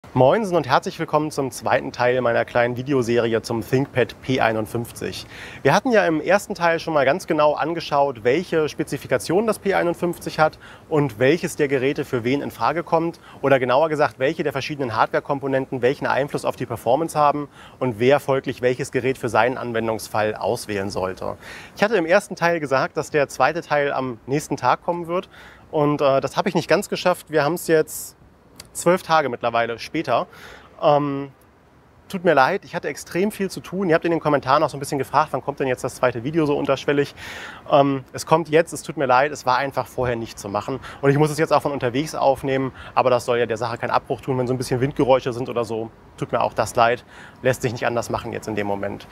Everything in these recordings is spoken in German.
Moinsen und herzlich willkommen zum zweiten Teil meiner kleinen Videoserie zum ThinkPad P51. Wir hatten ja im ersten Teil schon mal ganz genau angeschaut, welche Spezifikationen das P51 hat und welches der Geräte für wen in Frage kommt oder genauer gesagt, welche der verschiedenen Hardware-Komponenten welchen Einfluss auf die Performance haben und wer folglich welches Gerät für seinen Anwendungsfall auswählen sollte. Ich hatte im ersten Teil gesagt, dass der zweite Teil am nächsten Tag kommen wird und das habe ich nicht ganz geschafft. Wir haben es jetzt 12 Tage mittlerweile später. Tut mir leid, ich hatte extrem viel zu tun. Ihr habt in den Kommentaren auch so ein bisschen gefragt, wann kommt denn jetzt das zweite Video so unterschwellig. Es kommt jetzt, es tut mir leid, es war einfach vorher nicht zu machen. Und ich muss es jetzt auch von unterwegs aufnehmen, aber das soll ja der Sache keinen Abbruch tun, wenn so ein bisschen Windgeräusche sind oder so. Tut mir auch das leid, lässt sich nicht anders machen jetzt in dem Moment.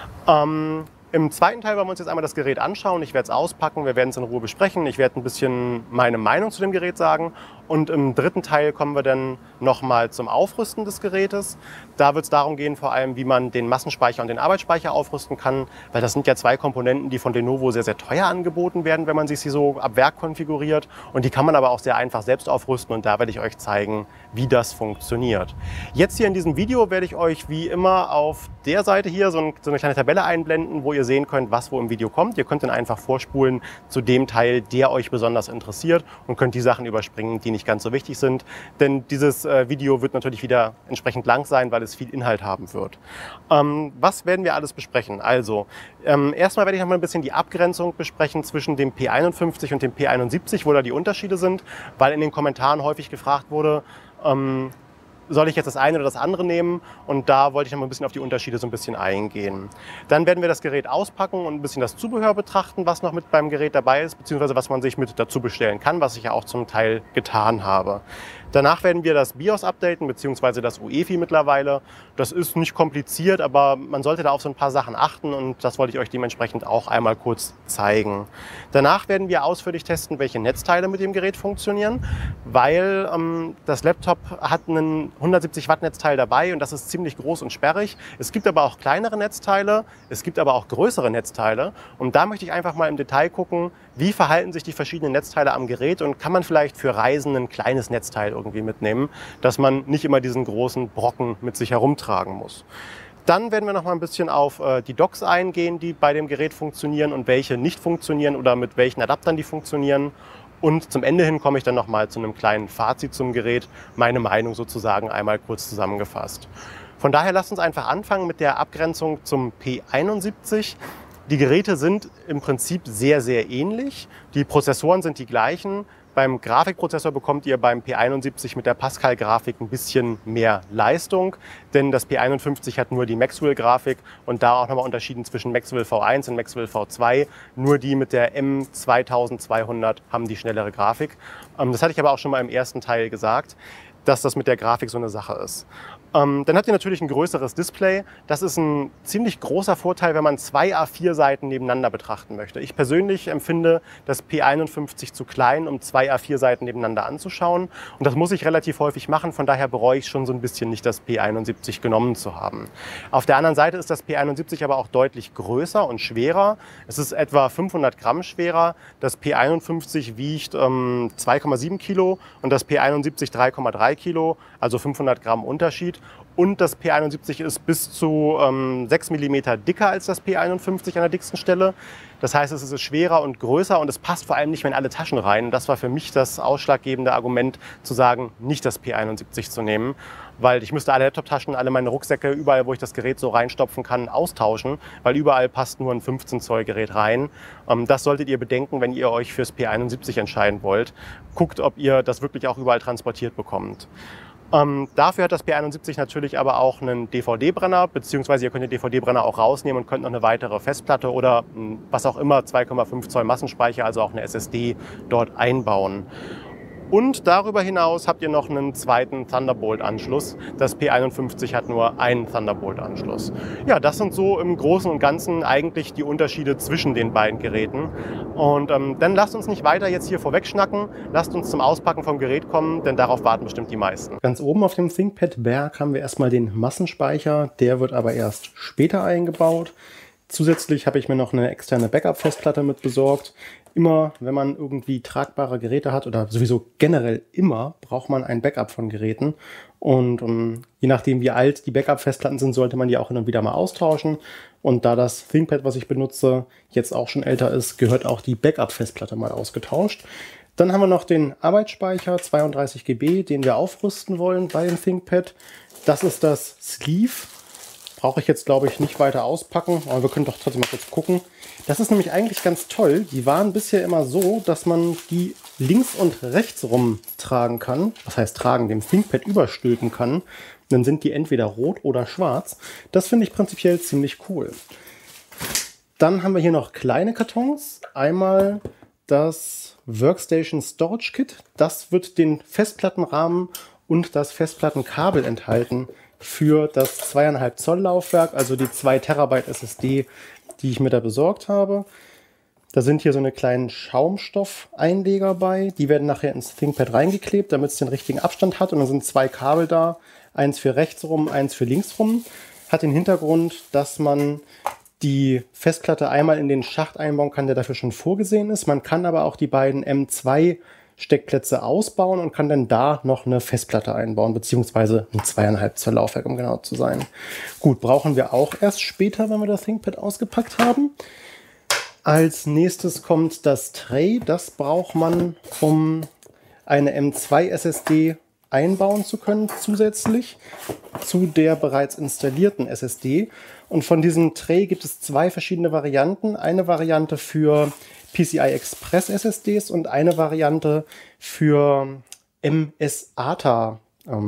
Im zweiten Teil wollen wir uns jetzt einmal das Gerät anschauen. Ich werde es auspacken, wir werden es in Ruhe besprechen. Ich werde ein bisschen meine Meinung zu dem Gerät sagen. Und im dritten Teil kommen wir dann nochmal zum Aufrüsten des Gerätes. Da wird es darum gehen, vor allem, wie man den Massenspeicher und den Arbeitsspeicher aufrüsten kann, weil das sind ja zwei Komponenten, die von Lenovo sehr, sehr teuer angeboten werden, wenn man sich sie so ab Werk konfiguriert. Und die kann man aber auch sehr einfach selbst aufrüsten und da werde ich euch zeigen, wie das funktioniert. Jetzt hier in diesem Video werde ich euch wie immer auf der Seite hier so eine kleine Tabelle einblenden, wo ihr sehen könnt, was wo im Video kommt. Ihr könnt dann einfach vorspulen zu dem Teil, der euch besonders interessiert und könnt die Sachen überspringen, die nicht ganz so wichtig sind. Denn dieses Video wird natürlich wieder entsprechend lang sein, weil es viel Inhalt haben wird. Was werden wir alles besprechen? Also, erstmal werde ich noch mal ein bisschen die Abgrenzung besprechen zwischen dem P51 und dem P71, wo da die Unterschiede sind, weil in den Kommentaren häufig gefragt wurde, soll ich jetzt das eine oder das andere nehmen? Und da wollte ich noch mal ein bisschen auf die Unterschiede so ein bisschen eingehen. Dann werden wir das Gerät auspacken und ein bisschen das Zubehör betrachten, was noch mit beim Gerät dabei ist, beziehungsweise was man sich mit dazu bestellen kann, was ich ja auch zum Teil getan habe. Danach werden wir das BIOS updaten, beziehungsweise das UEFI mittlerweile. Das ist nicht kompliziert, aber man sollte da auf so ein paar Sachen achten und das wollte ich euch dementsprechend auch einmal kurz zeigen. Danach werden wir ausführlich testen, welche Netzteile mit dem Gerät funktionieren, weil das Laptop hat einen 170 Watt Netzteil dabei und das ist ziemlich groß und sperrig. Es gibt aber auch kleinere Netzteile, es gibt aber auch größere Netzteile und da möchte ich einfach mal im Detail gucken, wie verhalten sich die verschiedenen Netzteile am Gerät und kann man vielleicht für Reisen ein kleines Netzteil irgendwie mitnehmen, dass man nicht immer diesen großen Brocken mit sich herumtragen muss. Dann werden wir noch mal ein bisschen auf die Docks eingehen, die bei dem Gerät funktionieren und welche nicht funktionieren oder mit welchen Adaptern die funktionieren. Und zum Ende hin komme ich dann noch mal zu einem kleinen Fazit zum Gerät, meine Meinung sozusagen einmal kurz zusammengefasst. Von daher lasst uns einfach anfangen mit der Abgrenzung zum P71. Die Geräte sind im Prinzip sehr, sehr ähnlich. Die Prozessoren sind die gleichen. Beim Grafikprozessor bekommt ihr beim P71 mit der Pascal-Grafik ein bisschen mehr Leistung, denn das P51 hat nur die Maxwell-Grafik und da auch nochmal unterschieden zwischen Maxwell V1 und Maxwell V2. Nur die mit der M2200 haben die schnellere Grafik. Das hatte ich aber auch schon mal im ersten Teil gesagt, dass das mit der Grafik so eine Sache ist. Dann habt ihr natürlich ein größeres Display. Das ist ein ziemlich großer Vorteil, wenn man zwei A4-Seiten nebeneinander betrachten möchte. Ich persönlich empfinde das P51 zu klein, um zwei A4-Seiten nebeneinander anzuschauen. Und das muss ich relativ häufig machen. Von daher bereue ich schon so ein bisschen nicht, das P71 genommen zu haben. Auf der anderen Seite ist das P71 aber auch deutlich größer und schwerer. Es ist etwa 500 Gramm schwerer. Das P51 wiegt 2,7 Kilo und das P71 3,3 Kilo, also 500 Gramm Unterschied. Und das P71 ist bis zu 6 mm dicker als das P51 an der dicksten Stelle. Das heißt, es ist schwerer und größer und es passt vor allem nicht mehr in alle Taschen rein. Das war für mich das ausschlaggebende Argument, zu sagen, nicht das P71 zu nehmen. Weil ich müsste alle Laptop-Taschen, alle meine Rucksäcke, überall, wo ich das Gerät so reinstopfen kann, austauschen. Weil überall passt nur ein 15 Zoll Gerät rein. Das solltet ihr bedenken, wenn ihr euch fürs P71 entscheiden wollt. Guckt, ob ihr das wirklich auch überall transportiert bekommt. Dafür hat das P71 natürlich aber auch einen DVD-Brenner, beziehungsweise ihr könnt den DVD-Brenner auch rausnehmen und könnt noch eine weitere Festplatte oder was auch immer, 2,5 Zoll Massenspeicher, also auch eine SSD dort einbauen. Und darüber hinaus habt ihr noch einen zweiten Thunderbolt-Anschluss. Das P51 hat nur einen Thunderbolt-Anschluss. Ja, das sind so im Großen und Ganzen eigentlich die Unterschiede zwischen den beiden Geräten. Und dann lasst uns nicht weiter jetzt hier vorweg schnacken. Lasst uns zum Auspacken vom Gerät kommen, denn darauf warten bestimmt die meisten. Ganz oben auf dem ThinkPad-Berg haben wir erstmal den Massenspeicher. Der wird aber erst später eingebaut. Zusätzlich habe ich mir noch eine externe Backup-Festplatte mit besorgt. Immer, wenn man irgendwie tragbare Geräte hat oder sowieso generell immer, braucht man ein Backup von Geräten. Und je nachdem, wie alt die Backup-Festplatten sind, sollte man die auch hin und wieder mal austauschen. Und da das ThinkPad, was ich benutze, jetzt auch schon älter ist, gehört auch die Backup-Festplatte mal ausgetauscht. Dann haben wir noch den Arbeitsspeicher 32 GB, den wir aufrüsten wollen bei dem ThinkPad. Das ist das Sleeve. Brauche ich jetzt, glaube ich, nicht weiter auspacken, aber wir können doch trotzdem mal kurz gucken. Das ist nämlich eigentlich ganz toll. Die waren bisher immer so, dass man die links und rechts rum tragen kann. Was heißt tragen? Dem ThinkPad überstülpen kann. Dann sind die entweder rot oder schwarz. Das finde ich prinzipiell ziemlich cool. Dann haben wir hier noch kleine Kartons. Einmal das Workstation Storage Kit. Das wird den Festplattenrahmen und das Festplattenkabel enthalten für das 2,5 Zoll Laufwerk, also die 2 Terabyte SSD, die ich mir da besorgt habe. Da sind hier so eine kleinen Schaumstoffeinleger bei. Die werden nachher ins ThinkPad reingeklebt, damit es den richtigen Abstand hat. Und dann sind 2 Kabel da, eins für rechts rum, eins für links rum. Hat den Hintergrund, dass man die Festplatte einmal in den Schacht einbauen kann, der dafür schon vorgesehen ist. Man kann aber auch die beiden M2 Steckplätze ausbauen und kann dann da noch eine Festplatte einbauen, beziehungsweise ein 2,5 Zoll Laufwerk, um genau zu sein. Gut, brauchen wir auch erst später, wenn wir das ThinkPad ausgepackt haben. Als nächstes kommt das Tray. Das braucht man, um eine M2 SSD einbauen zu können, zusätzlich zu der bereits installierten SSD. Und von diesem Tray gibt es 2 verschiedene Varianten. Eine Variante für PCI Express SSDs und eine Variante für MS-ATA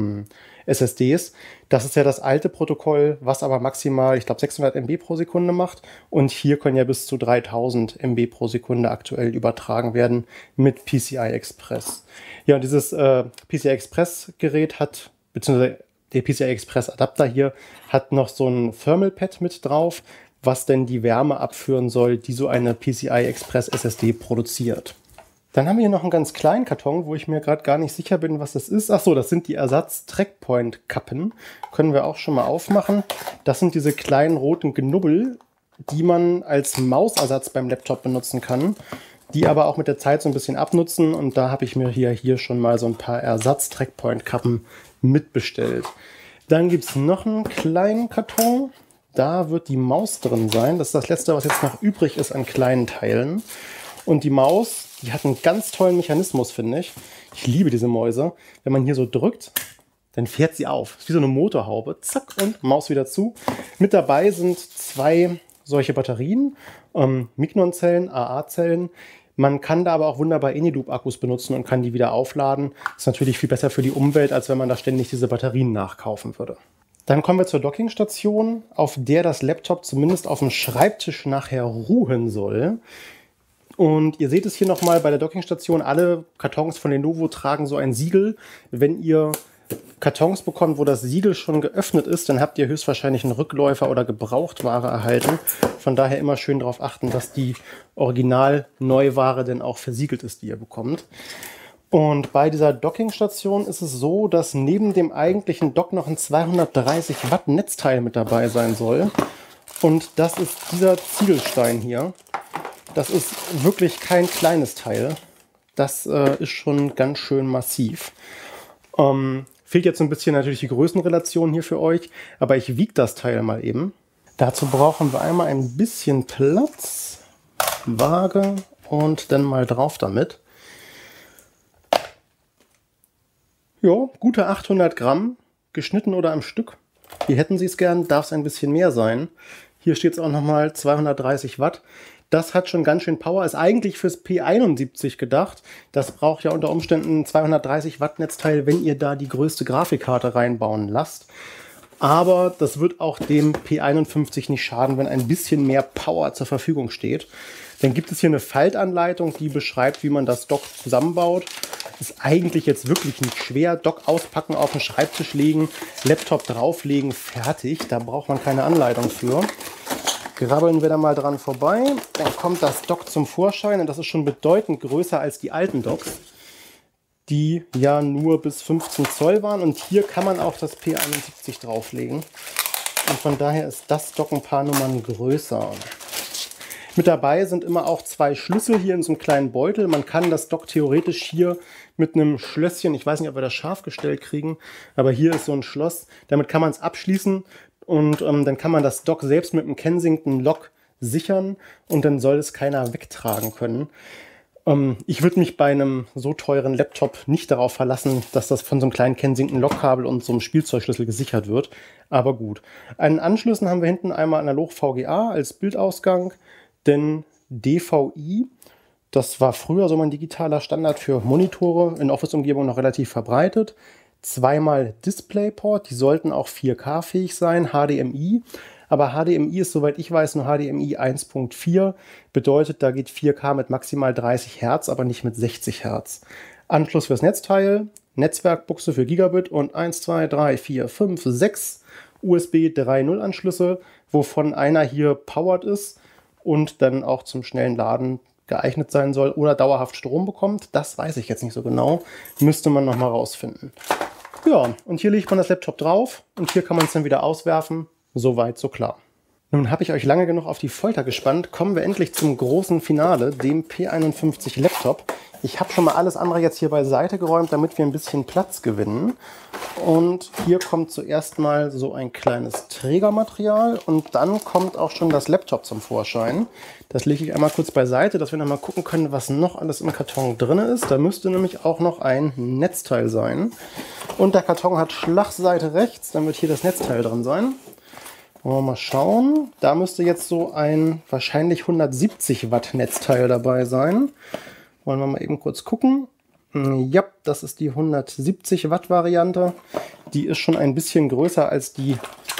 SSDs. Das ist ja das alte Protokoll, was aber maximal, ich glaube, 600 MB pro Sekunde macht. Und hier können ja bis zu 3000 MB pro Sekunde aktuell übertragen werden mit PCI Express. Ja, und dieses PCI Express Gerät hat, beziehungsweise der PCI Express Adapter hier, hat noch so ein Thermal Pad mit drauf, was denn die Wärme abführen soll, die so eine PCI Express SSD produziert. Dann haben wir hier noch einen ganz kleinen Karton, wo ich mir gerade gar nicht sicher bin, was das ist. Achso, das sind die Ersatz-Trackpoint-Kappen. Können wir auch schon mal aufmachen. Das sind diese kleinen roten Knubbel, die man als Mausersatz beim Laptop benutzen kann, die aber auch mit der Zeit so ein bisschen abnutzen. Und da habe ich mir hier schon mal so ein paar Ersatz-Trackpoint-Kappen mitbestellt. Dann gibt es noch einen kleinen Karton. Da wird die Maus drin sein. Das ist das letzte, was jetzt noch übrig ist an kleinen Teilen. Und die Maus, die hat einen ganz tollen Mechanismus, finde ich. Ich liebe diese Mäuse. Wenn man hier so drückt, dann fährt sie auf. Das ist wie so eine Motorhaube. Zack und Maus wieder zu. Mit dabei sind 2 solche Batterien, Mignon-Zellen, AA-Zellen. Man kann da aber auch wunderbar Eneloop-Akkus benutzen und kann die wieder aufladen. Ist natürlich viel besser für die Umwelt, als wenn man da ständig diese Batterien nachkaufen würde. Dann kommen wir zur Dockingstation, auf der das Laptop zumindest auf dem Schreibtisch nachher ruhen soll. Und ihr seht es hier nochmal bei der Dockingstation, alle Kartons von Lenovo tragen so ein Siegel. Wenn ihr Kartons bekommt, wo das Siegel schon geöffnet ist, dann habt ihr höchstwahrscheinlich einen Rückläufer oder Gebrauchtware erhalten. Von daher immer schön darauf achten, dass die Original-Neuware denn auch versiegelt ist, die ihr bekommt. Und bei dieser Dockingstation ist es so, dass neben dem eigentlichen Dock noch ein 230 Watt Netzteil mit dabei sein soll. Und das ist dieser Ziegelstein hier. Das ist wirklich kein kleines Teil. Das ist schon ganz schön massiv. Fehlt jetzt ein bisschen natürlich die Größenrelation hier für euch, aber ich wiege das Teil mal eben. Dazu brauchen wir einmal ein bisschen Platz, Waage und dann mal drauf damit. Ja, gute 800 Gramm, geschnitten oder am Stück. Wie hätten Sie es gern, darf es ein bisschen mehr sein. Hier steht es auch nochmal 230 Watt. Das hat schon ganz schön Power, ist eigentlich fürs P71 gedacht. Das braucht ja unter Umständen ein 230 Watt Netzteil, wenn ihr da die größte Grafikkarte reinbauen lasst. Aber das wird auch dem P51 nicht schaden, wenn ein bisschen mehr Power zur Verfügung steht. Dann gibt es hier eine Faltanleitung, die beschreibt, wie man das Dock zusammenbaut. Ist eigentlich jetzt wirklich nicht schwer. Dock auspacken, auf den Schreibtisch legen, Laptop drauflegen, fertig. Da braucht man keine Anleitung für. Grabbeln wir da mal dran vorbei. Dann kommt das Dock zum Vorschein und das ist schon bedeutend größer als die alten Docks, die ja nur bis 15 Zoll waren. Und hier kann man auch das P71 drauflegen. Und von daher ist das Dock ein paar Nummern größer. Mit dabei sind immer auch 2 Schlüssel hier in so einem kleinen Beutel. Man kann das Dock theoretisch hier mit einem Schlösschen, ich weiß nicht, ob wir das scharf gestellt kriegen, aber hier ist so ein Schloss. Damit kann man es abschließen und dann kann man das Dock selbst mit einem Kensington Lock sichern und dann soll es keiner wegtragen können. Ich würde mich bei einem so teuren Laptop nicht darauf verlassen, dass das von so einem kleinen Kensington Lockkabel und so einem Spielzeugschlüssel gesichert wird. Aber gut. An Anschlüssen haben wir hinten einmal analog VGA als Bildausgang, denn DVI, das war früher so mein digitaler Standard für Monitore, in Office-Umgebung noch relativ verbreitet. 2x DisplayPort, die sollten auch 4K-fähig sein, HDMI. Aber HDMI ist, soweit ich weiß, nur HDMI 1.4. Bedeutet, da geht 4K mit maximal 30 Hertz, aber nicht mit 60 Hertz. Anschluss fürs Netzteil, Netzwerkbuchse für Gigabit und 1, 2, 3, 4, 5, 6 USB 3.0 Anschlüsse, wovon einer hier powered ist und dann auch zum schnellen Laden geeignet sein soll oder dauerhaft Strom bekommt. Das weiß ich jetzt nicht so genau. Müsste man nochmal rausfinden. Ja, und hier legt man das Laptop drauf und hier kann man es dann wieder auswerfen. Soweit, so klar. Nun habe ich euch lange genug auf die Folter gespannt. Kommen wir endlich zum großen Finale, dem P51 Laptop. Ich habe schon mal alles andere jetzt hier beiseite geräumt, damit wir ein bisschen Platz gewinnen. Und hier kommt zuerst mal so ein kleines Trägermaterial und dann kommt auch schon das Laptop zum Vorschein. Das lege ich einmal kurz beiseite, dass wir noch mal gucken können, was noch alles im Karton drin ist. Da müsste nämlich auch noch ein Netzteil sein. Und der Karton hat Schlagseite rechts, dann wird hier das Netzteil drin sein. Wollen wir mal schauen. Da müsste jetzt so ein wahrscheinlich 170 Watt Netzteil dabei sein. Wollen wir mal eben kurz gucken. Ja, das ist die 170 Watt Variante. Die ist schon ein bisschen größer als die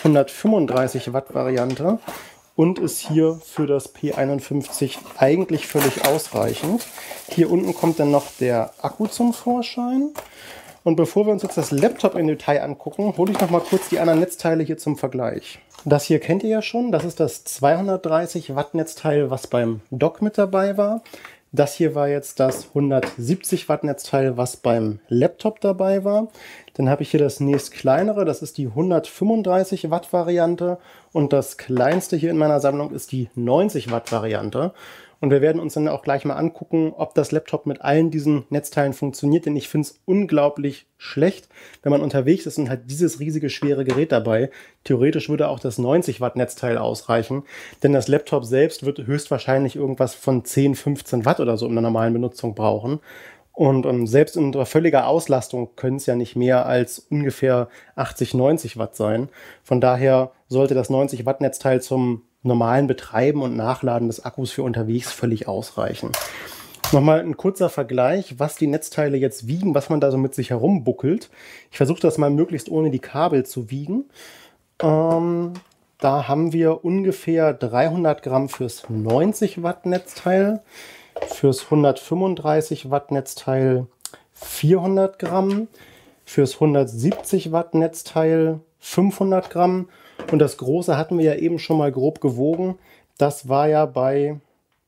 135 Watt Variante und ist hier für das P51 eigentlich völlig ausreichend. Hier unten kommt dann noch der Akku zum Vorschein. Und bevor wir uns jetzt das Laptop im Detail angucken, hole ich noch mal kurz die anderen Netzteile hier zum Vergleich. Das hier kennt ihr ja schon, das ist das 230 Watt Netzteil, was beim Dock mit dabei war. Das hier war jetzt das 170 Watt Netzteil, was beim Laptop dabei war. Dann habe ich hier das nächst kleinere, das ist die 135 Watt Variante. Und das kleinste hier in meiner Sammlung ist die 90 Watt Variante. Und wir werden uns dann auch gleich mal angucken, ob das Laptop mit allen diesen Netzteilen funktioniert. Denn ich finde es unglaublich schlecht, wenn man unterwegs ist und hat dieses riesige, schwere Gerät dabei. Theoretisch würde auch das 90 Watt Netzteil ausreichen. Denn das Laptop selbst wird höchstwahrscheinlich irgendwas von 10, 15 Watt oder so in der normalen Benutzung brauchen. Und selbst unter völliger Auslastung können es ja nicht mehr als ungefähr 80, 90 Watt sein. Von daher sollte das 90 Watt Netzteil zum normalen Betreiben und Nachladen des Akkus für unterwegs völlig ausreichen. Nochmal ein kurzer Vergleich, was die Netzteile jetzt wiegen, was man da so mit sich herumbuckelt. Ich versuche das mal möglichst ohne die Kabel zu wiegen. Da haben wir ungefähr 300 Gramm fürs 90 Watt Netzteil, fürs 135 Watt Netzteil 400 Gramm, fürs 170 Watt Netzteil 500 Gramm. Und das große hatten wir ja eben schon mal grob gewogen. Das war ja bei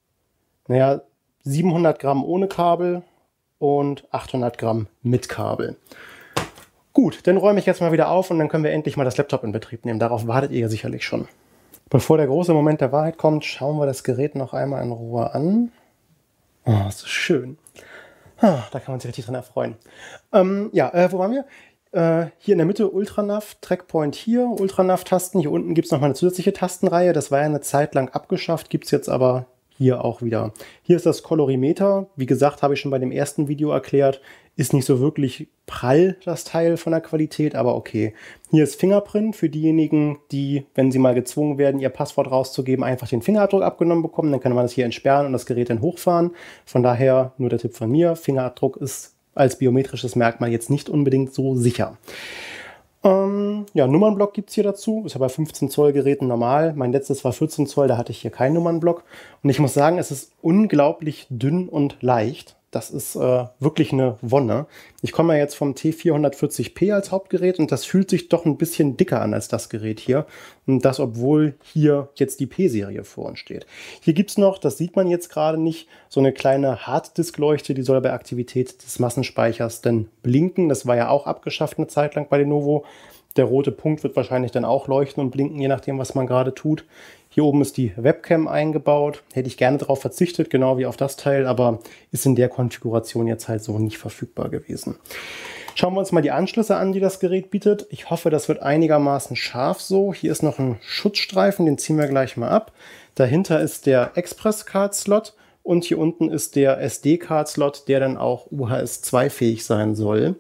700 Gramm ohne Kabel und 800 Gramm mit Kabel. Gut, dann räume ich jetzt mal wieder auf und dann können wir endlich mal das Laptop in Betrieb nehmen. Darauf wartet ihr ja sicherlich schon. Bevor der große Moment der Wahrheit kommt, schauen wir das Gerät noch einmal in Ruhe an. Oh, so schön. Da kann man sich richtig dran erfreuen. Wo waren wir? Hier in der Mitte Ultranav, Trackpoint hier, Ultranav-Tasten. Hier unten gibt es nochmal eine zusätzliche Tastenreihe. Das war ja eine Zeit lang abgeschafft, gibt es jetzt aber hier auch wieder. Hier ist das Kolorimeter. Wie gesagt, habe ich schon bei dem ersten Video erklärt. Ist nicht so wirklich prall, das Teil von der Qualität, aber okay. Hier ist Fingerprint für diejenigen, die, wenn sie mal gezwungen werden, ihr Passwort rauszugeben, einfach den Fingerabdruck abgenommen bekommen. Dann kann man das hier entsperren und das Gerät dann hochfahren. Von daher nur der Tipp von mir. Fingerabdruck ist als biometrisches Merkmal jetzt nicht unbedingt so sicher. Nummernblock gibt es hier dazu. Ist ja bei 15 Zoll Geräten normal. Mein letztes war 14 Zoll, da hatte ich hier keinen Nummernblock. Und ich muss sagen, es ist unglaublich dünn und leicht. Das ist wirklich eine Wonne. Ich komme ja jetzt vom T440p als Hauptgerät und das fühlt sich doch ein bisschen dicker an als das Gerät hier. Und das, obwohl hier jetzt die P-Serie vor uns steht. Hier gibt es noch, das sieht man jetzt gerade nicht, so eine kleine Harddisk-Leuchte, die soll bei Aktivität des Massenspeichers dann blinken. Das war ja auch abgeschafft eine Zeit lang bei Lenovo. Der rote Punkt wird wahrscheinlich dann auch leuchten und blinken, je nachdem, was man gerade tut. Hier oben ist die Webcam eingebaut. Hätte ich gerne darauf verzichtet, genau wie auf das Teil, aber ist in der Konfiguration jetzt halt so nicht verfügbar gewesen. Schauen wir uns mal die Anschlüsse an, die das Gerät bietet. Ich hoffe, das wird einigermaßen scharf so. Hier ist noch ein Schutzstreifen, den ziehen wir gleich mal ab. Dahinter ist der Express-Card-Slot und hier unten ist der SD-Card-Slot, der dann auch UHS 2 fähig sein soll.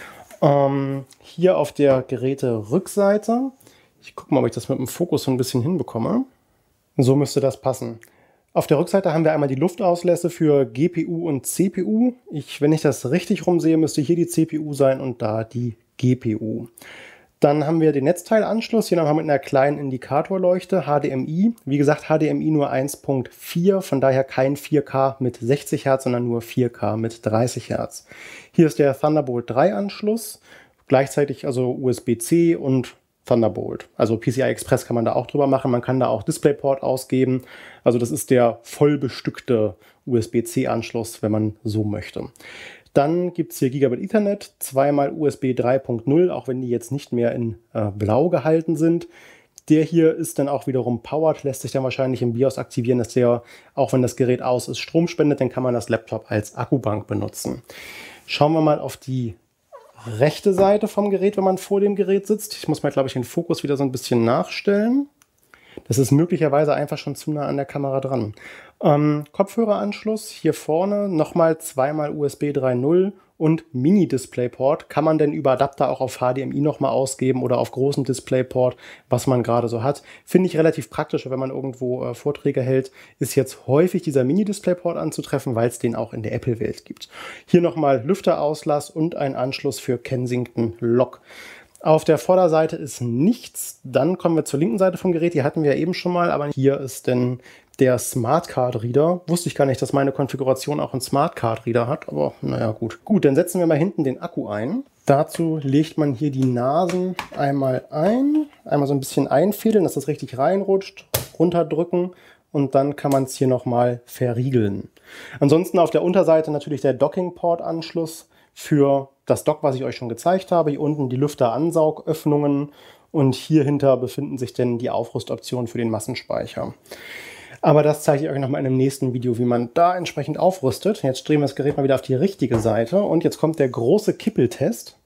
Hier auf der Geräterückseite, ich gucke mal, ob ich das mit dem Fokus so ein bisschen hinbekomme. So müsste das passen. Auf der Rückseite haben wir einmal die Luftauslässe für GPU und CPU. Wenn ich das richtig rumsehe, müsste hier die CPU sein und da die GPU. Dann haben wir den Netzteilanschluss, hier nochmal mit einer kleinen Indikatorleuchte, HDMI. Wie gesagt, HDMI nur 1.4, von daher kein 4K mit 60 Hertz, sondern nur 4K mit 30 Hertz. Hier ist der Thunderbolt 3 Anschluss, gleichzeitig also USB-C und Thunderbolt. Also PCI Express kann man da auch drüber machen, man kann da auch DisplayPort ausgeben. Also das ist der voll bestückte USB-C-Anschluss, wenn man so möchte. Dann gibt es hier Gigabit Ethernet, zweimal USB 3.0, auch wenn die jetzt nicht mehr in blau gehalten sind. Der hier ist dann auch wiederum powered, lässt sich dann wahrscheinlich im BIOS aktivieren, dass der, auch wenn das Gerät aus ist, Strom spendet. Dann kann man das Laptop als Akkubank benutzen. Schauen wir mal auf die rechte Seite vom Gerät, wenn man vor dem Gerät sitzt. Ich muss mal, glaube ich, den Fokus wieder so ein bisschen nachstellen. Das ist möglicherweise einfach schon zu nah an der Kamera dran. Kopfhöreranschluss hier vorne, nochmal zweimal USB 3.0 und Mini-Displayport. Kann man denn über Adapter auch auf HDMI nochmal ausgeben oder auf großen Displayport, was man gerade so hat. Finde ich relativ praktisch, wenn man irgendwo Vorträge hält, ist jetzt häufig dieser Mini-Displayport anzutreffen, weil es den auch in der Apple-Welt gibt. Hier nochmal Lüfterauslass und ein Anschluss für Kensington Lock. Auf der Vorderseite ist nichts. Dann kommen wir zur linken Seite vom Gerät. Die hatten wir ja eben schon mal, aber hier ist denn der Smart Card Reader. Wusste ich gar nicht, dass meine Konfiguration auch einen Smart Card Reader hat, aber naja, gut. Gut, dann setzen wir mal hinten den Akku ein. Dazu legt man hier die Nasen einmal ein, einmal so ein bisschen einfädeln, dass das richtig reinrutscht, runterdrücken und dann kann man es hier nochmal verriegeln. Ansonsten auf der Unterseite natürlich der Docking-Port-Anschluss für das Dock, was ich euch schon gezeigt habe. Hier unten die Lüfter-Ansaugöffnungen und hier hinter befinden sich dann die Aufrüstoptionen für den Massenspeicher. Aber das zeige ich euch nochmal in einem nächsten Video, wie man da entsprechend aufrüstet. Jetzt drehen wir das Gerät mal wieder auf die richtige Seite und jetzt kommt der große Kippeltest.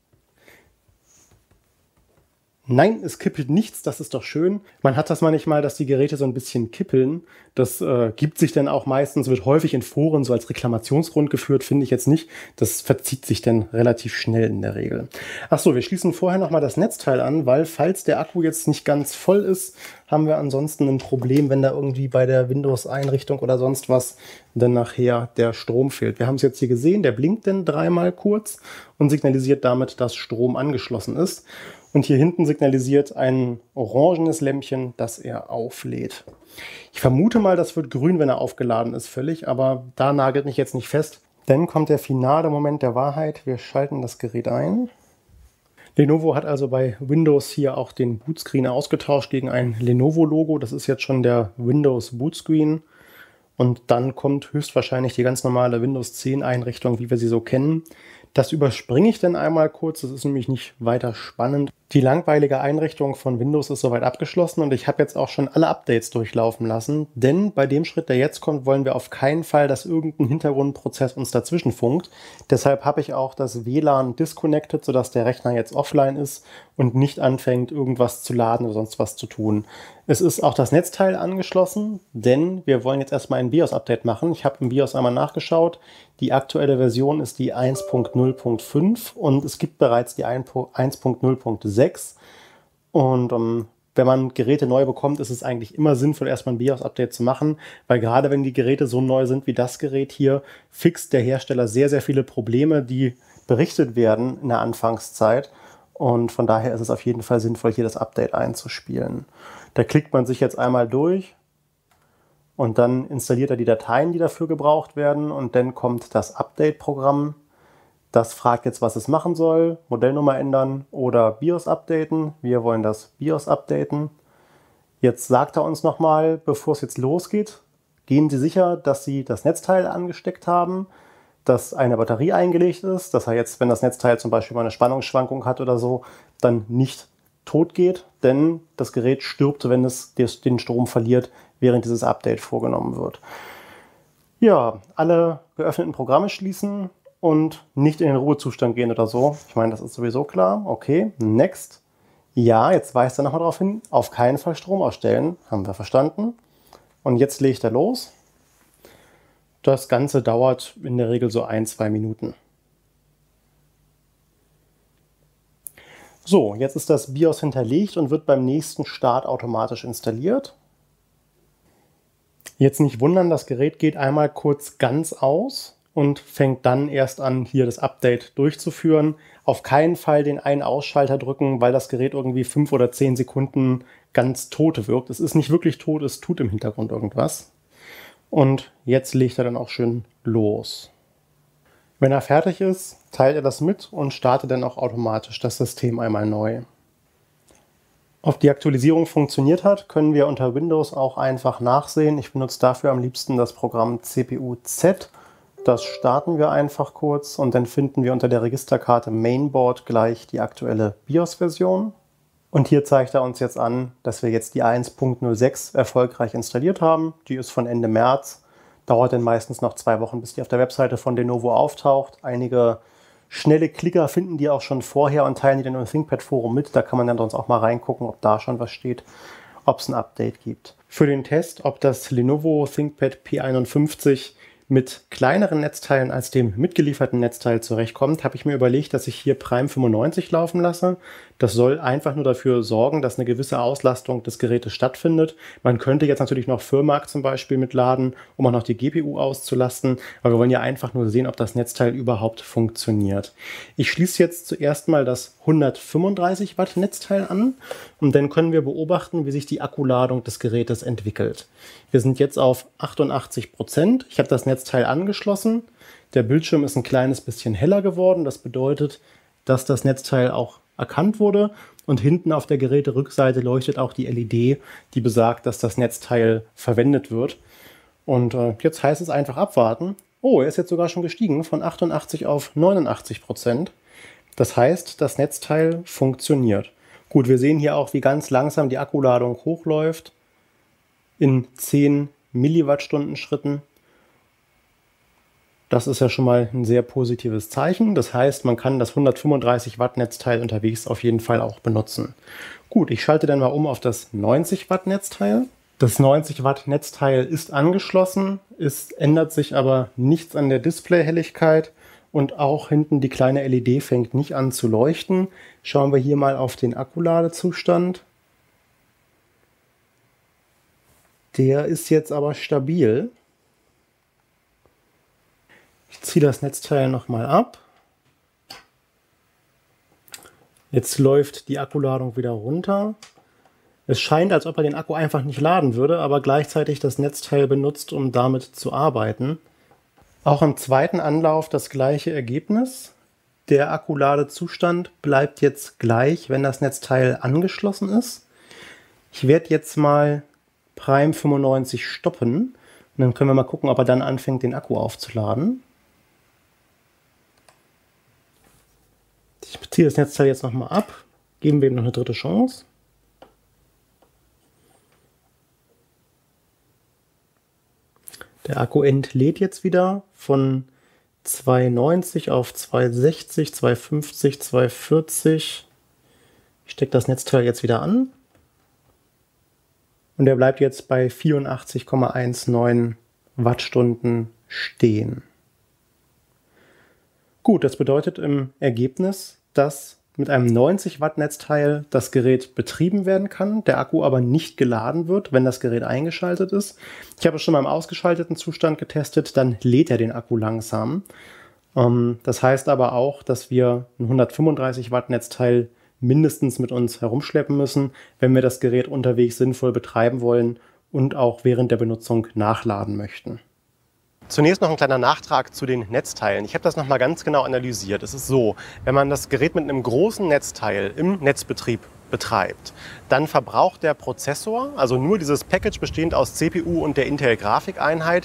Nein, es kippelt nichts, das ist doch schön. Man hat das manchmal, dass die Geräte so ein bisschen kippeln. Das gibt sich dann auch meistens, wird häufig in Foren so als Reklamationsgrund geführt, finde ich jetzt nicht. Das verzieht sich dann relativ schnell in der Regel. Achso, wir schließen vorher nochmal das Netzteil an, weil falls der Akku jetzt nicht ganz voll ist, haben wir ansonsten ein Problem, wenn da irgendwie bei der Windows-Einrichtung oder sonst was dann nachher der Strom fehlt. Wir haben es jetzt hier gesehen, der blinkt dann dreimal kurz und signalisiert damit, dass Strom angeschlossen ist. Und hier hinten signalisiert ein orangenes Lämpchen, dass er auflädt. Ich vermute mal, das wird grün, wenn er aufgeladen ist, völlig, aber da nagelt mich jetzt nicht fest. Dann kommt der finale Moment der Wahrheit. Wir schalten das Gerät ein. Lenovo hat also bei Windows hier auch den Bootscreen ausgetauscht gegen ein Lenovo-Logo. Das ist jetzt schon der Windows Bootscreen. Und dann kommt höchstwahrscheinlich die ganz normale Windows 10 Einrichtung, wie wir sie so kennen. Das überspringe ich dann einmal kurz, das ist nämlich nicht weiter spannend. Die langweilige Einrichtung von Windows ist soweit abgeschlossen und ich habe jetzt auch schon alle Updates durchlaufen lassen, denn bei dem Schritt, der jetzt kommt, wollen wir auf keinen Fall, dass irgendein Hintergrundprozess uns dazwischen funkt. Deshalb habe ich auch das WLAN disconnected, sodass der Rechner jetzt offline ist und nicht anfängt, irgendwas zu laden oder sonst was zu tun. Es ist auch das Netzteil angeschlossen, denn wir wollen jetzt erstmal ein BIOS-Update machen. Ich habe im BIOS einmal nachgeschaut. Die aktuelle Version ist die 1.0.5 und es gibt bereits die 1.0.6. Und wenn man Geräte neu bekommt, ist es eigentlich immer sinnvoll, erstmal ein BIOS-Update zu machen, weil gerade wenn die Geräte so neu sind wie das Gerät hier, fixt der Hersteller sehr, sehr viele Probleme, die berichtet werden in der Anfangszeit. Und von daher ist es auf jeden Fall sinnvoll, hier das Update einzuspielen. Da klickt man sich jetzt einmal durch und dann installiert er die Dateien, die dafür gebraucht werden und dann kommt das Update-Programm. Das fragt jetzt, was es machen soll, Modellnummer ändern oder BIOS updaten. Wir wollen das BIOS updaten. Jetzt sagt er uns nochmal, bevor es jetzt losgeht, gehen Sie sicher, dass Sie das Netzteil angesteckt haben, dass eine Batterie eingelegt ist, dass er jetzt, wenn das Netzteil zum Beispiel mal eine Spannungsschwankung hat oder so, dann nicht tot geht, denn das Gerät stirbt, wenn es den Strom verliert, während dieses Update vorgenommen wird. Ja, alle geöffneten Programme schließen und nicht in den Ruhezustand gehen oder so. Ich meine, das ist sowieso klar. Okay, next. Ja, jetzt weist er nochmal darauf hin, auf keinen Fall Strom ausstellen. Haben wir verstanden. Und jetzt legt er los. Das Ganze dauert in der Regel so 1-2 Minuten. So, jetzt ist das BIOS hinterlegt und wird beim nächsten Start automatisch installiert. Jetzt nicht wundern, das Gerät geht einmal kurz ganz aus und fängt dann erst an, hier das Update durchzuführen. Auf keinen Fall den Ein-Ausschalter drücken, weil das Gerät irgendwie 5 oder 10 Sekunden ganz tot wirkt. Es ist nicht wirklich tot, es tut im Hintergrund irgendwas. Und jetzt legt er dann auch schön los. Wenn er fertig ist, teilt er das mit und startet dann auch automatisch das System einmal neu. Ob die Aktualisierung funktioniert hat, können wir unter Windows auch einfach nachsehen. Ich benutze dafür am liebsten das Programm CPU-Z. Das starten wir einfach kurz und dann finden wir unter der Registerkarte Mainboard gleich die aktuelle BIOS-Version. Und hier zeigt er uns jetzt an, dass wir jetzt die 1.06 erfolgreich installiert haben. Die ist von Ende März. Dauert dann meistens noch 2 Wochen, bis die auf der Webseite von Lenovo auftaucht. Einige schnelle Klicker finden die auch schon vorher und teilen die dann im ThinkPad-Forum mit. Da kann man dann sonst auch mal reingucken, ob da schon was steht, ob es ein Update gibt. Für den Test, ob das Lenovo ThinkPad P51 mit kleineren Netzteilen als dem mitgelieferten Netzteil zurechtkommt, habe ich mir überlegt, dass ich hier Prime 95 laufen lasse. Das soll einfach nur dafür sorgen, dass eine gewisse Auslastung des Gerätes stattfindet. Man könnte jetzt natürlich noch Firmark zum Beispiel mitladen, um auch noch die GPU auszulasten, aber wir wollen ja einfach nur sehen, ob das Netzteil überhaupt funktioniert. Ich schließe jetzt zuerst mal das 135 Watt Netzteil an und dann können wir beobachten, wie sich die Akkuladung des Gerätes entwickelt. Wir sind jetzt auf 88%. Ich habe das Netzteil angeschlossen. Der Bildschirm ist ein kleines bisschen heller geworden. Das bedeutet, dass das Netzteil auch erkannt wurde. Und hinten auf der Geräterückseite leuchtet auch die LED, die besagt, dass das Netzteil verwendet wird. Und jetzt heißt es einfach abwarten. Oh, er ist jetzt sogar schon gestiegen von 88 auf 89%. Das heißt, das Netzteil funktioniert. Gut, wir sehen hier auch, wie ganz langsam die Akkuladung hochläuft. In 10 Milliwattstunden Schritten. Das ist ja schon mal ein sehr positives Zeichen. Das heißt, man kann das 135 Watt Netzteil unterwegs auf jeden Fall auch benutzen. Gut, ich schalte dann mal um auf das 90 Watt Netzteil. Das 90 Watt Netzteil ist angeschlossen. Es ändert sich aber nichts an der Displayhelligkeit und auch hinten die kleine LED fängt nicht an zu leuchten. Schauen wir hier mal auf den Akkuladezustand. Der ist jetzt aber stabil. Ich ziehe das Netzteil nochmal ab. Jetzt läuft die Akkuladung wieder runter. Es scheint, als ob er den Akku einfach nicht laden würde, aber gleichzeitig das Netzteil benutzt, um damit zu arbeiten. Auch im zweiten Anlauf das gleiche Ergebnis. Der Akkuladezustand bleibt jetzt gleich, wenn das Netzteil angeschlossen ist. Ich werde jetzt mal Prime 95 stoppen und dann können wir mal gucken, ob er dann anfängt, den Akku aufzuladen. Ich ziehe das Netzteil jetzt nochmal ab, geben wir ihm noch eine dritte Chance. Der Akku entlädt jetzt wieder von 290 auf 260, 250, 240. Ich stecke das Netzteil jetzt wieder an. Und er bleibt jetzt bei 84,19 Wattstunden stehen. Gut, das bedeutet im Ergebnis, dass mit einem 90 Watt Netzteil das Gerät betrieben werden kann, der Akku aber nicht geladen wird, wenn das Gerät eingeschaltet ist. Ich habe es schon mal im ausgeschalteten Zustand getestet, dann lädt er den Akku langsam. Das heißt aber auch, dass wir ein 135 Watt Netzteil mindestens mit uns herumschleppen müssen, wenn wir das Gerät unterwegs sinnvoll betreiben wollen und auch während der Benutzung nachladen möchten. Zunächst noch ein kleiner Nachtrag zu den Netzteilen. Ich habe das nochmal ganz genau analysiert. Es ist so, wenn man das Gerät mit einem großen Netzteil im Netzbetrieb betreibt, dann verbraucht der Prozessor, also nur dieses Package bestehend aus CPU und der Intel-Grafikeinheit,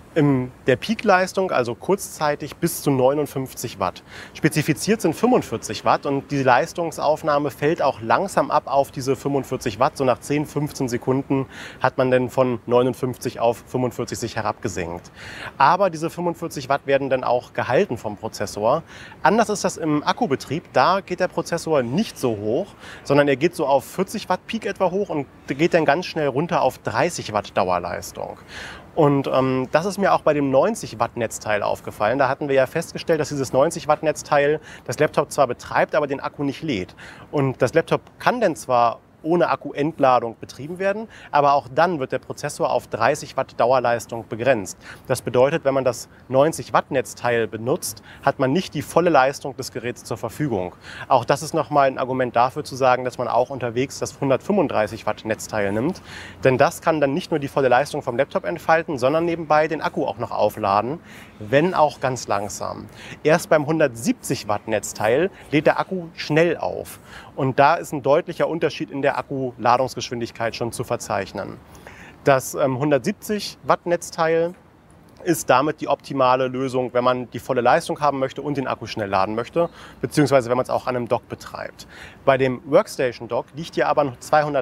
In der Peakleistung, also kurzzeitig, bis zu 59 Watt. Spezifiziert sind 45 Watt und die Leistungsaufnahme fällt auch langsam ab auf diese 45 Watt. So nach 10, 15 Sekunden hat man dann von 59 auf 45 sich herabgesenkt. Aber diese 45 Watt werden dann auch gehalten vom Prozessor. Anders ist das im Akkubetrieb. Da geht der Prozessor nicht so hoch, sondern er geht so auf 40 Watt Peak etwa hoch und geht dann ganz schnell runter auf 30 Watt Dauerleistung. Und das ist mir auch bei dem 90 Watt Netzteil aufgefallen. Da hatten wir ja festgestellt, dass dieses 90 Watt Netzteil das Laptop zwar betreibt, aber den Akku nicht lädt. Und das Laptop kann dann zwar ohne Akkuentladung betrieben werden, aber auch dann wird der Prozessor auf 30 Watt Dauerleistung begrenzt. Das bedeutet, wenn man das 90 Watt Netzteil benutzt, hat man nicht die volle Leistung des Geräts zur Verfügung. Auch das ist nochmal ein Argument dafür zu sagen, dass man auch unterwegs das 135 Watt Netzteil nimmt, denn das kann dann nicht nur die volle Leistung vom Laptop entfalten, sondern nebenbei den Akku auch noch aufladen, wenn auch ganz langsam. Erst beim 170 Watt Netzteil lädt der Akku schnell auf. Und da ist ein deutlicher Unterschied in der Akkuladungsgeschwindigkeit schon zu verzeichnen. Das 170 Watt Netzteil ist damit die optimale Lösung, wenn man die volle Leistung haben möchte und den Akku schnell laden möchte, beziehungsweise wenn man es auch an einem Dock betreibt. Bei dem Workstation Dock liegt hier aber ein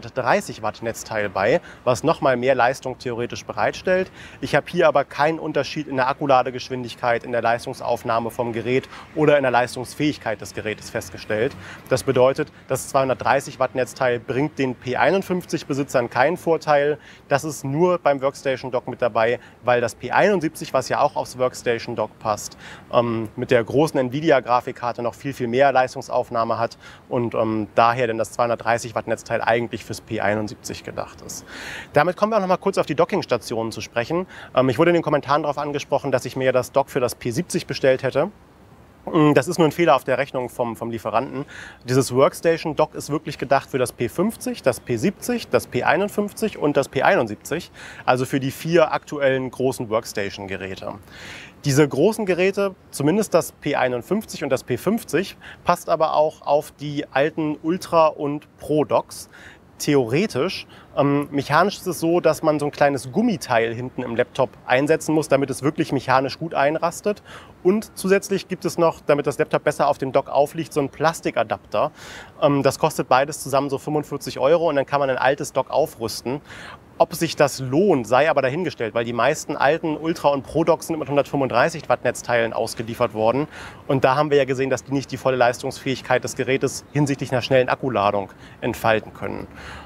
230 Watt Netzteil bei, was nochmal mehr Leistung theoretisch bereitstellt. Ich habe hier aber keinen Unterschied in der Akkuladegeschwindigkeit, in der Leistungsaufnahme vom Gerät oder in der Leistungsfähigkeit des Gerätes festgestellt. Das bedeutet, das 230 Watt Netzteil bringt den P51-Besitzern keinen Vorteil. Das ist nur beim Workstation Dock mit dabei, weil das P71, was ja auch aufs Workstation Dock passt, mit der großen Nvidia-Grafikkarte noch viel mehr Leistungsaufnahme hat und daher denn das 230 Watt Netzteil eigentlich fürs P71 gedacht ist. Damit kommen wir auch noch mal kurz auf die Dockingstationen zu sprechen. Ich wurde in den Kommentaren darauf angesprochen, dass ich mir das Dock für das P70 bestellt hätte. Das ist nur ein Fehler auf der Rechnung vom Lieferanten. Dieses Workstation Dock ist wirklich gedacht für das P50, das P70, das P51 und das P71, also für die 4 aktuellen großen Workstation-Geräte. Diese großen Geräte, zumindest das P51 und das P50, passt aber auch auf die alten Ultra- und Pro-Docks. Theoretisch. Mechanisch ist es so, dass man so ein kleines Gummiteil hinten im Laptop einsetzen muss, damit es wirklich mechanisch gut einrastet. Und zusätzlich gibt es noch, damit das Laptop besser auf dem Dock aufliegt, so einen Plastikadapter. Das kostet beides zusammen so 45 € und dann kann man ein altes Dock aufrüsten. Ob sich das lohnt, sei aber dahingestellt, weil die meisten alten Ultra- und Pro-Docks sind mit 135 Watt Netzteilen ausgeliefert worden. Und da haben wir ja gesehen, dass die nicht die volle Leistungsfähigkeit des Gerätes hinsichtlich einer schnellen Akkuladung entfalten können.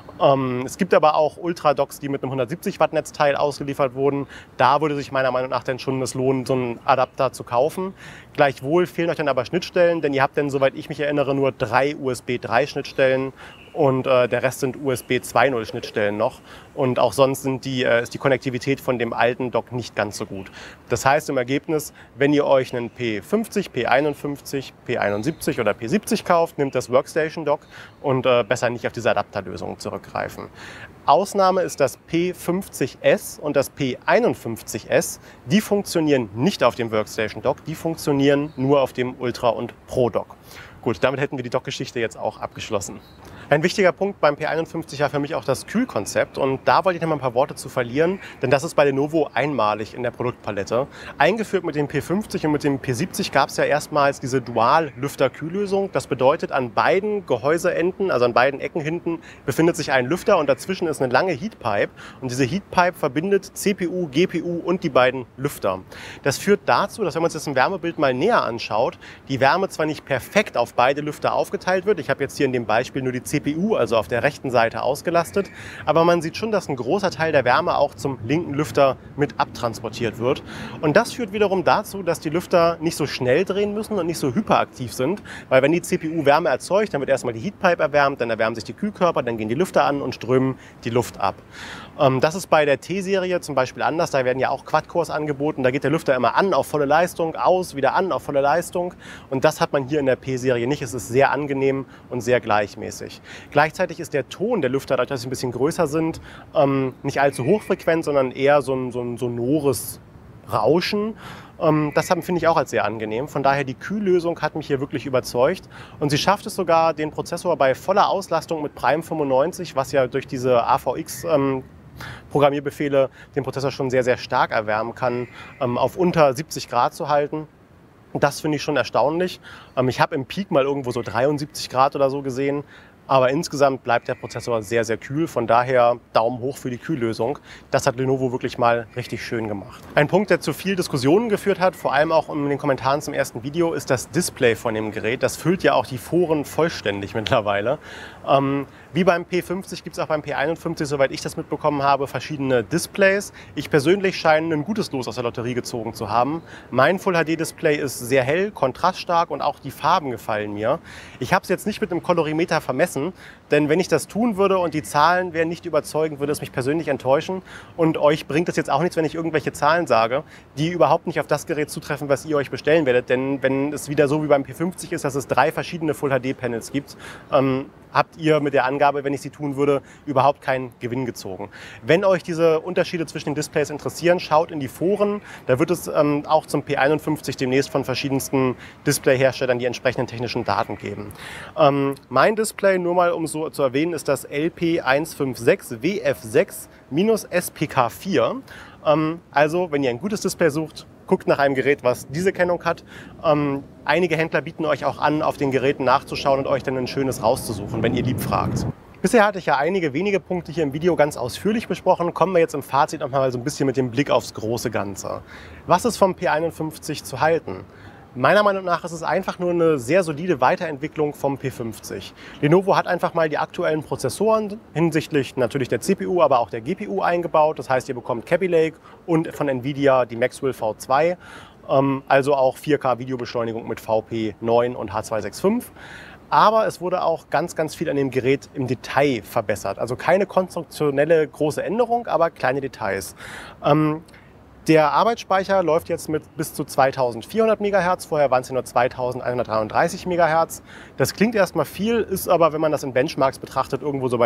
Es gibt aber auch Ultra-Docks, die mit einem 170 Watt Netzteil ausgeliefert wurden. Da würde sich meiner Meinung nach dann schon es lohnen, so einen Adapter zu kaufen. Gleichwohl fehlen euch dann aber Schnittstellen, denn ihr habt dann, soweit ich mich erinnere, nur 3 USB 3 Schnittstellen und der Rest sind USB 2.0 Schnittstellen noch. Und auch sonst ist die Konnektivität von dem alten Dock nicht ganz so gut. Das heißt im Ergebnis, wenn ihr euch einen P50, P51, P71 oder P70 kauft, nimmt das Workstation Dock und besser nicht auf diese Adapterlösung zurückgreifen. Ausnahme ist das P50S und das P51S. Die funktionieren nicht auf dem Workstation Dock, die funktionieren nur auf dem Ultra- und Pro-Dock. Gut, damit hätten wir die Dock-Geschichte jetzt auch abgeschlossen. Ein wichtiger Punkt beim P51 war für mich auch das Kühlkonzept und da wollte ich noch mal ein paar Worte zu verlieren, denn das ist bei Lenovo einmalig in der Produktpalette. Eingeführt mit dem P50 und mit dem P70 gab es ja erstmals diese Dual-Lüfter-Kühllösung. Das bedeutet, an beiden Gehäuseenden, also an beiden Ecken hinten, befindet sich ein Lüfter und dazwischen ist eine lange Heatpipe und diese Heatpipe verbindet CPU, GPU und die beiden Lüfter. Das führt dazu, dass wenn man sich das im Wärmebild mal näher anschaut, die Wärme zwar nicht perfekt auf beide Lüfter aufgeteilt wird, ich habe jetzt hier in dem Beispiel nur die CPU, also auf der rechten Seite ausgelastet, aber man sieht schon, dass ein großer Teil der Wärme auch zum linken Lüfter mit abtransportiert wird. Und das führt wiederum dazu, dass die Lüfter nicht so schnell drehen müssen und nicht so hyperaktiv sind, weil wenn die CPU Wärme erzeugt, dann wird erstmal die Heatpipe erwärmt, dann erwärmen sich die Kühlkörper, dann gehen die Lüfter an und strömen die Luft ab. Das ist bei der T-Serie zum Beispiel anders, da werden ja auch Quad-Cores angeboten, da geht der Lüfter immer an auf volle Leistung, aus, wieder an auf volle Leistung und das hat man hier in der P-Serie nicht. Es ist sehr angenehm und sehr gleichmäßig. Gleichzeitig ist der Ton der Lüfter, dadurch, dass sie ein bisschen größer sind, nicht allzu hochfrequent, sondern eher so ein sonores Rauschen. Das finde ich auch als sehr angenehm. Von daher, die Kühllösung hat mich hier wirklich überzeugt. Und sie schafft es sogar, den Prozessor bei voller Auslastung mit Prime 95, was ja durch diese AVX Programmierbefehle den Prozessor schon sehr, sehr stark erwärmen kann, auf unter 70 Grad zu halten. Das finde ich schon erstaunlich. Ich habe im Peak mal irgendwo so 73 Grad oder so gesehen. Aber insgesamt bleibt der Prozessor sehr, sehr kühl. Von daher Daumen hoch für die Kühllösung. Das hat Lenovo wirklich mal richtig schön gemacht. Ein Punkt, der zu viel Diskussionen geführt hat, vor allem auch in den Kommentaren zum ersten Video, ist das Display von dem Gerät. Das füllt ja auch die Foren vollständig mittlerweile. Wie beim P50 gibt es auch beim P51, soweit ich das mitbekommen habe, verschiedene Displays. Ich persönlich scheine ein gutes Los aus der Lotterie gezogen zu haben. Mein Full-HD-Display ist sehr hell, kontraststark und auch die Farben gefallen mir. Ich habe es jetzt nicht mit einem Kolorimeter vermessen, denn wenn ich das tun würde und die Zahlen wären nicht überzeugend, würde es mich persönlich enttäuschen. Und euch bringt es jetzt auch nichts, wenn ich irgendwelche Zahlen sage, die überhaupt nicht auf das Gerät zutreffen, was ihr euch bestellen werdet. Denn wenn es wieder so wie beim P50 ist, dass es 3 verschiedene Full-HD-Panels gibt, habt ihr mit der Angabe, wenn ich sie tun würde, überhaupt keinen Gewinn gezogen. Wenn euch diese Unterschiede zwischen den Displays interessieren, schaut in die Foren. Da wird es auch zum P51 demnächst von verschiedensten Displayherstellern die entsprechenden technischen Daten geben. Mein Display, nur mal um so zu erwähnen, ist das LP156WF6-SPK4. Also, wenn ihr ein gutes Display sucht, guckt nach einem Gerät, was diese Kennung hat. Einige Händler bieten euch auch an, auf den Geräten nachzuschauen und euch dann ein schönes rauszusuchen, wenn ihr lieb fragt. Bisher hatte ich ja einige wenige Punkte hier im Video ganz ausführlich besprochen. Kommen wir jetzt im Fazit noch mal so ein bisschen mit dem Blick aufs große Ganze. Was ist vom P51 zu halten? Meiner Meinung nach ist es einfach nur eine sehr solide Weiterentwicklung vom P50. Lenovo hat einfach mal die aktuellen Prozessoren hinsichtlich natürlich der CPU, aber auch der GPU eingebaut. Das heißt, ihr bekommt Kaby Lake und von Nvidia die Maxwell V2, also auch 4K-Videobeschleunigung mit VP9 und H265. Aber es wurde auch ganz, ganz viel an dem Gerät im Detail verbessert. Also keine konstruktionelle große Änderung, aber kleine Details. Der Arbeitsspeicher läuft jetzt mit bis zu 2400 MHz, vorher waren es ja nur 2133 MHz. Das klingt erstmal viel, ist aber, wenn man das in Benchmarks betrachtet, irgendwo so bei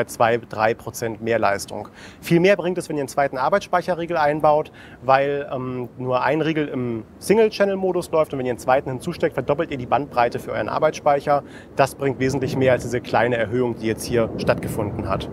2–3% mehr Leistung. Viel mehr bringt es, wenn ihr einen zweiten Arbeitsspeicherriegel einbaut, weil nur ein Riegel im Single-Channel-Modus läuft und wenn ihr einen zweiten hinzusteckt, verdoppelt ihr die Bandbreite für euren Arbeitsspeicher. Das bringt wesentlich mehr als diese kleine Erhöhung, die jetzt hier stattgefunden hat.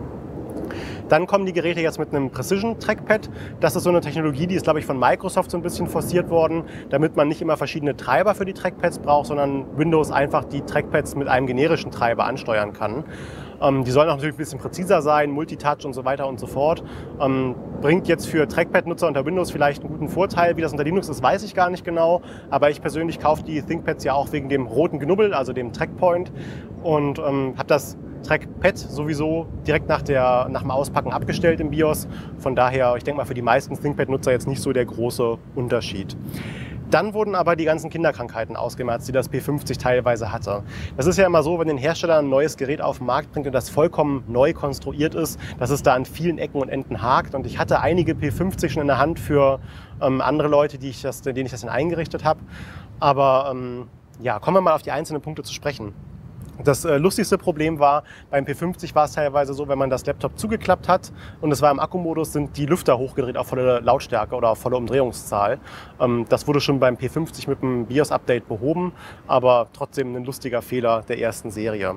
Dann kommen die Geräte jetzt mit einem Precision Trackpad. Das ist so eine Technologie, die ist, glaube ich, von Microsoft so ein bisschen forciert worden, damit man nicht immer verschiedene Treiber für die Trackpads braucht, sondern Windows einfach die Trackpads mit einem generischen Treiber ansteuern kann. Die sollen auch natürlich ein bisschen präziser sein, Multitouch und so weiter und so fort. Bringt jetzt für Trackpad-Nutzer unter Windows vielleicht einen guten Vorteil. Wie das unter Linux ist, weiß ich gar nicht genau. Aber ich persönlich kaufe die ThinkPads ja auch wegen dem roten Knubbel, also dem Trackpoint. Und habe das Trackpad sowieso direkt nach dem Auspacken abgestellt im BIOS. Von daher, ich denke mal, für die meisten ThinkPad-Nutzer jetzt nicht so der große Unterschied. Dann wurden aber die ganzen Kinderkrankheiten ausgemerzt, die das P50 teilweise hatte. Das ist ja immer so, wenn ein Hersteller ein neues Gerät auf den Markt bringt und das vollkommen neu konstruiert ist, dass es da an vielen Ecken und Enden hakt. Und ich hatte einige P50 schon in der Hand für andere Leute, denen ich das dann eingerichtet habe. Aber ja, kommen wir mal auf die einzelnen Punkte zu sprechen. Das lustigste Problem war, beim P50 war es teilweise so, wenn man das Laptop zugeklappt hat und es war im Akkumodus, sind die Lüfter hochgedreht auf volle Lautstärke oder auf volle Umdrehungszahl. Das wurde schon beim P50 mit dem BIOS-Update behoben, aber trotzdem ein lustiger Fehler der ersten Serie.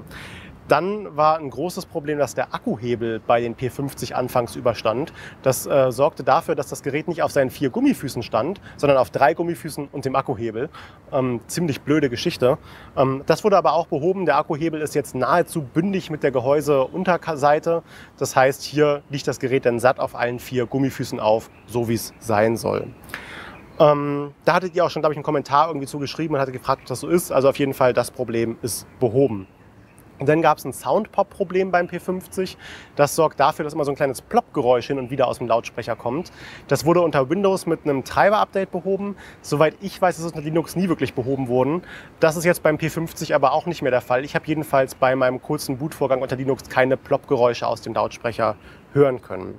Dann war ein großes Problem, dass der Akkuhebel bei den P50 anfangs überstand. Das sorgte dafür, dass das Gerät nicht auf seinen 4 Gummifüßen stand, sondern auf 3 Gummifüßen und dem Akkuhebel. Ziemlich blöde Geschichte. Das wurde aber auch behoben. Der Akkuhebel ist jetzt nahezu bündig mit der Gehäuseunterseite. Das heißt, hier liegt das Gerät dann satt auf allen 4 Gummifüßen auf, so wie es sein soll. Da hattet ihr auch schon, glaube ich, einen Kommentar irgendwie zugeschrieben und hatte gefragt, ob das so ist. Also auf jeden Fall, das Problem ist behoben. Und dann gab es ein Soundpop-Problem beim P50. Das sorgt dafür, dass immer so ein kleines Plopp-Geräusch hin und wieder aus dem Lautsprecher kommt. Das wurde unter Windows mit einem Treiber-Update behoben. Soweit ich weiß, ist es unter Linux nie wirklich behoben worden. Das ist jetzt beim P50 aber auch nicht mehr der Fall. Ich habe jedenfalls bei meinem kurzen Bootvorgang unter Linux keine Plopp-Geräusche aus dem Lautsprecher hören können.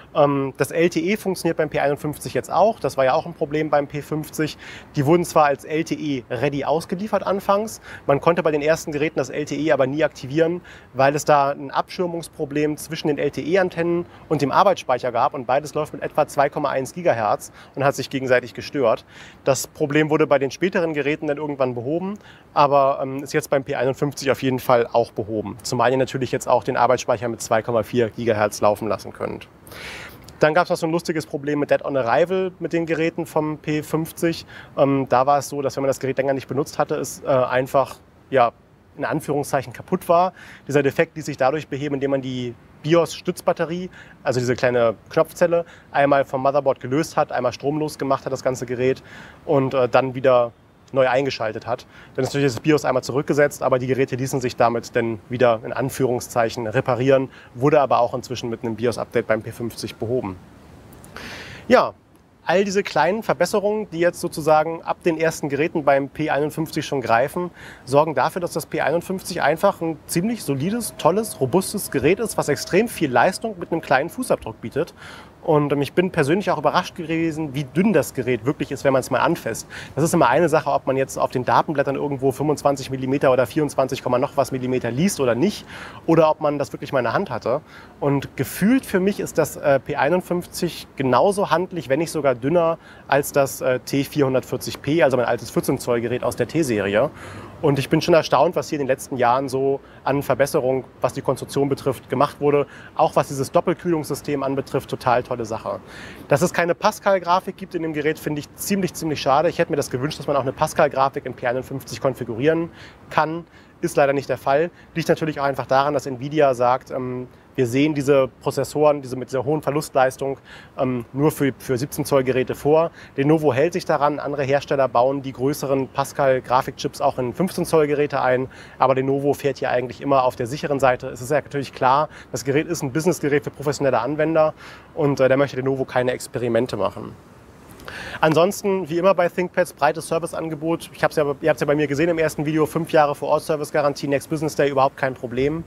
Das LTE funktioniert beim P51 jetzt auch. Das war ja auch ein Problem beim P50. Die wurden zwar als LTE-ready ausgeliefert anfangs. Man konnte bei den ersten Geräten das LTE aber nie aktivieren, weil es da ein Abschirmungsproblem zwischen den LTE-Antennen und dem Arbeitsspeicher gab. Und beides läuft mit etwa 2,1 GHz und hat sich gegenseitig gestört. Das Problem wurde bei den späteren Geräten dann irgendwann behoben, aber ist jetzt beim P51 auf jeden Fall auch behoben. Zumal ihr natürlich jetzt auch den Arbeitsspeicher mit 2,4 GHz laufen lassen könnt. Dann gab es noch so ein lustiges Problem mit Dead on Arrival mit den Geräten vom P50. Da war es so, dass wenn man das Gerät länger nicht benutzt hatte, es einfach, ja, in Anführungszeichen kaputt war. Dieser Defekt ließ sich dadurch beheben, indem man die BIOS-Stützbatterie, also diese kleine Knopfzelle, einmal vom Motherboard gelöst hat, einmal stromlos gemacht hat, das ganze Gerät, und dann wieder neu eingeschaltet hat. Dann ist natürlich das BIOS einmal zurückgesetzt, aber die Geräte ließen sich damit dann wieder in Anführungszeichen reparieren, wurde aber auch inzwischen mit einem BIOS-Update beim P50 behoben. Ja, all diese kleinen Verbesserungen, die jetzt sozusagen ab den ersten Geräten beim P51 schon greifen, sorgen dafür, dass das P51 einfach ein ziemlich solides, tolles, robustes Gerät ist, was extrem viel Leistung mit einem kleinen Fußabdruck bietet. Und ich bin persönlich auch überrascht gewesen, wie dünn das Gerät wirklich ist, wenn man es mal anfasst. Das ist immer eine Sache, ob man jetzt auf den Datenblättern irgendwo 25 mm oder 24, noch was Millimeter liest oder nicht, oder ob man das wirklich mal in der Hand hatte. Und gefühlt für mich ist das P51 genauso handlich, wenn nicht sogar dünner als das T440p, also mein altes 14 Zoll Gerät aus der T-Serie. Und ich bin schon erstaunt, was hier in den letzten Jahren so an Verbesserung, was die Konstruktion betrifft, gemacht wurde. Auch was dieses Doppelkühlungssystem anbetrifft, total tolle Sache. Dass es keine Pascal-Grafik gibt in dem Gerät, finde ich ziemlich schade. Ich hätte mir das gewünscht, dass man auch eine Pascal-Grafik im P51 konfigurieren kann. Ist leider nicht der Fall. Liegt natürlich auch einfach daran, dass Nvidia sagt, wir sehen diese Prozessoren mit dieser hohen Verlustleistung nur für 17 Zoll Geräte vor. Lenovo hält sich daran, andere Hersteller bauen die größeren Pascal-Grafikchips auch in 15 Zoll Geräte ein, aber Lenovo fährt hier eigentlich immer auf der sicheren Seite. Es ist ja natürlich klar, das Gerät ist ein Businessgerät für professionelle Anwender und da möchte Lenovo keine Experimente machen. Ansonsten, wie immer bei ThinkPads, breites Serviceangebot. Ihr habt es ja bei mir gesehen im ersten Video, 5 Jahre Vor-Ort-Service-Garantie, Next Business Day, überhaupt kein Problem.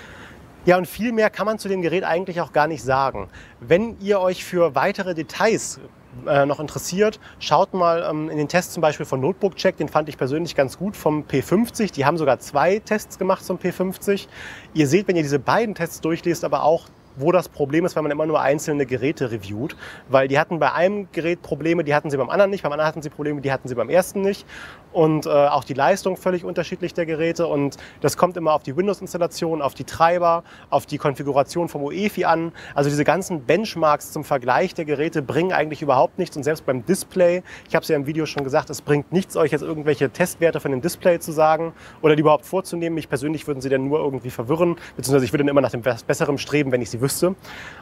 Ja, und viel mehr kann man zu dem Gerät eigentlich auch gar nicht sagen. Wenn ihr euch für weitere Details noch interessiert, schaut mal in den Test zum Beispiel von Notebook Check, den fand ich persönlich ganz gut, vom P50. Die haben sogar 2 Tests gemacht zum P50. Ihr seht, wenn ihr diese beiden Tests durchlest, aber auch, wo das Problem ist, wenn man immer nur einzelne Geräte reviewt. Weil die hatten bei einem Gerät Probleme, die hatten sie beim anderen nicht, beim anderen hatten sie Probleme, die hatten sie beim ersten nicht. Und auch die Leistung völlig unterschiedlich der Geräte. Und das kommt immer auf die Windows-Installation, auf die Treiber, auf die Konfiguration vom UEFI an. Also diese ganzen Benchmarks zum Vergleich der Geräte bringen eigentlich überhaupt nichts. Und selbst beim Display, ich habe es ja im Video schon gesagt, es bringt nichts, euch jetzt irgendwelche Testwerte von dem Display zu sagen oder die überhaupt vorzunehmen. Mich persönlich würden sie dann nur irgendwie verwirren, beziehungsweise ich würde dann immer nach dem Besseren streben, wenn ich sie wüsste.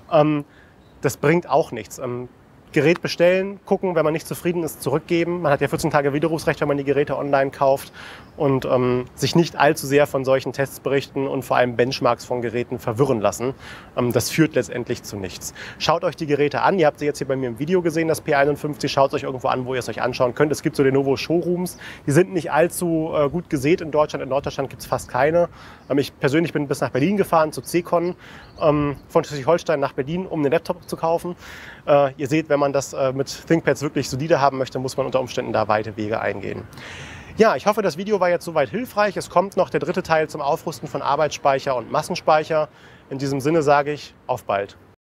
Das bringt auch nichts. Gerät bestellen, gucken, wenn man nicht zufrieden ist, zurückgeben. Man hat ja 14 Tage Widerrufsrecht, wenn man die Geräte online kauft und sich nicht allzu sehr von solchen Testberichten und vor allem Benchmarks von Geräten verwirren lassen. Das führt letztendlich zu nichts. Schaut euch die Geräte an. Ihr habt sie jetzt hier bei mir im Video gesehen, das P51. Schaut es euch irgendwo an, wo ihr es euch anschauen könnt. Es gibt so Lenovo Showrooms. Die sind nicht allzu gut gesät in Deutschland. In Norddeutschland gibt es fast keine. Ich persönlich bin bis nach Berlin gefahren, zu CCon, von Schleswig-Holstein nach Berlin, um einen Laptop zu kaufen. Ihr seht, wenn man das mit ThinkPads wirklich solide haben möchte, muss man unter Umständen da weite Wege eingehen. Ja, ich hoffe, das Video war jetzt soweit hilfreich. Es kommt noch der dritte Teil zum Aufrüsten von Arbeitsspeicher und Massenspeicher. In diesem Sinne sage ich, auf bald.